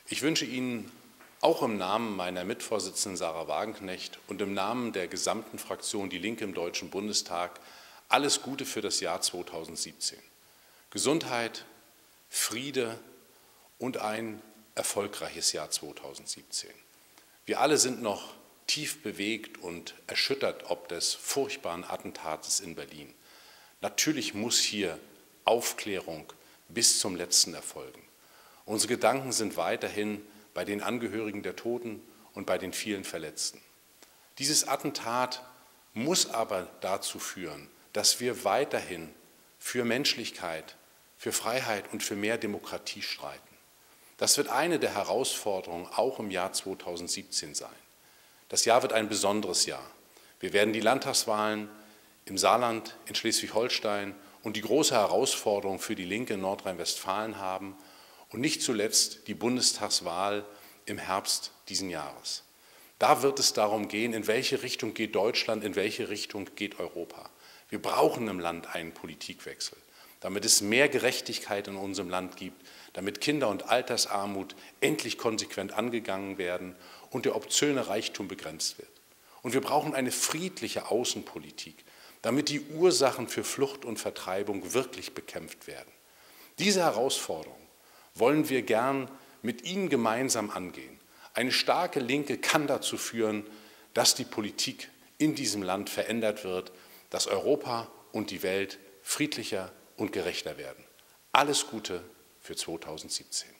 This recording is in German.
Ich wünsche Ihnen auch im Namen meiner Mitvorsitzenden Sarah Wagenknecht und im Namen der gesamten Fraktion Die Linke im Deutschen Bundestag alles Gute für das Jahr 2017. Gesundheit, Friede und ein erfolgreiches Jahr 2017. Wir alle sind noch tief bewegt und erschüttert ob des furchtbaren Attentates in Berlin. Natürlich muss hier Aufklärung bis zum Letzten erfolgen. Unsere Gedanken sind weiterhin bei den Angehörigen der Toten und bei den vielen Verletzten. Dieses Attentat muss aber dazu führen, dass wir weiterhin für Menschlichkeit, für Freiheit und für mehr Demokratie streiten. Das wird eine der Herausforderungen auch im Jahr 2017 sein. Das Jahr wird ein besonderes Jahr. Wir werden die Landtagswahlen im Saarland, in Schleswig-Holstein und die große Herausforderung für die Linke in Nordrhein-Westfalen haben und nicht zuletzt die Bundestagswahl im Herbst diesen Jahres. Da wird es darum gehen, in welche Richtung geht Deutschland, in welche Richtung geht Europa. Wir brauchen im Land einen Politikwechsel, damit es mehr Gerechtigkeit in unserem Land gibt, damit Kinder- und Altersarmut endlich konsequent angegangen werden und der obszöne Reichtum begrenzt wird. Und wir brauchen eine friedliche Außenpolitik, damit die Ursachen für Flucht und Vertreibung wirklich bekämpft werden. Diese Herausforderung wollen wir gern mit Ihnen gemeinsam angehen. Eine starke Linke kann dazu führen, dass die Politik in diesem Land verändert wird, dass Europa und die Welt friedlicher und gerechter werden. Alles Gute für 2017.